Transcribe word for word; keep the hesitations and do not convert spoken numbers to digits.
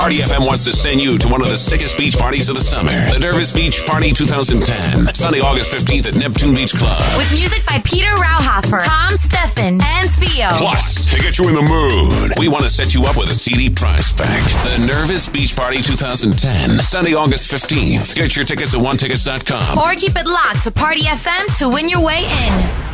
Party F M wants to send you to one of the sickest beach parties of the summer. The Nervous Beach Party twenty ten. Sunday, August fifteenth at Neptune Beach Club. With music by Peter Rauhofer, Tom, Stephan, and Theo. Plus, to get you in the mood, we want to set you up with a C D prize pack. The Nervous Beach Party twenty ten. Sunday, August fifteenth. Get your tickets at one tickets dot com. Or keep it locked to Party F M to win your way in.